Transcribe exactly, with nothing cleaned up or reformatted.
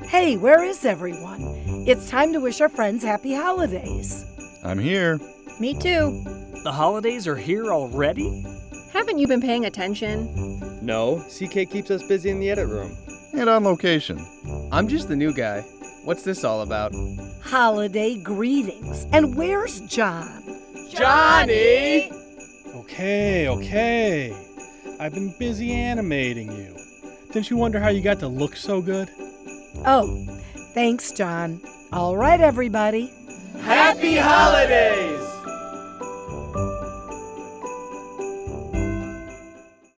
Hey, where is everyone? It's time to wish our friends happy holidays. I'm here. Me too. The holidays are here already? Haven't you been paying attention? No, C K keeps us busy in the edit room. And on location. I'm just the new guy. What's this all about? Holiday greetings. And where's John? Johnny! Okay, okay. I've been busy animating you. Didn't you wonder how you got to look so good? Oh, thanks, John. All right, everybody. Happy holidays!